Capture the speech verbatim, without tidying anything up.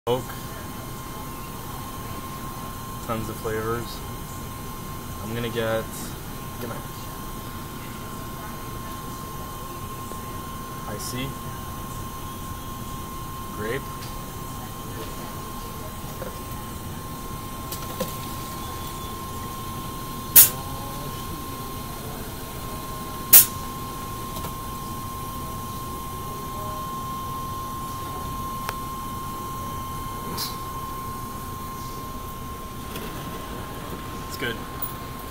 Coke, tons of flavors. I'm gonna get, get my I C, grape, it's good.